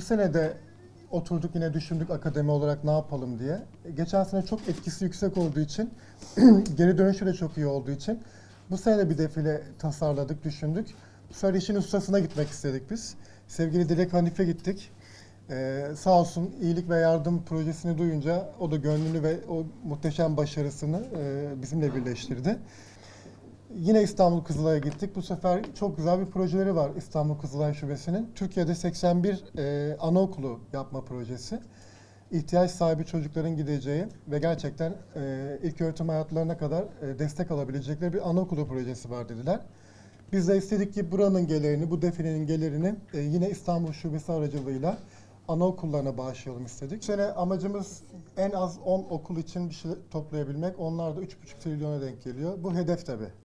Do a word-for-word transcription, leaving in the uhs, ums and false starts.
sene de oturduk yine düşündük akademi olarak ne yapalım diye. Geçen sene çok etkisi yüksek olduğu için, geri dönüşü de çok iyi olduğu için bu sene de bir defile tasarladık, düşündük. Bu sefer işin ustasına gitmek istedik biz. Sevgili Dilek Hanife gittik. Ee, sağ olsun iyilik ve yardım projesini duyunca o da gönlünü ve o muhteşem başarısını e, bizimle birleştirdi. Yine İstanbul Kızılay'a gittik. Bu sefer çok güzel bir projeleri var İstanbul Kızılay Şubesi'nin. Türkiye'de seksen bir e, anaokulu yapma projesi. İhtiyaç sahibi çocukların gideceği ve gerçekten e, ilköğretim hayatlarına kadar e, destek alabilecekleri bir anaokulu projesi var dediler. Biz de istedik ki buranın gelirini, bu defilenin gelirini e, yine İstanbul Şubesi aracılığıyla anaokullarına bağışlayalım istedik. Bu sene amacımız en az on okul için bir şey toplayabilmek. Onlar da üç buçuk trilyona denk geliyor. Bu hedef tabii.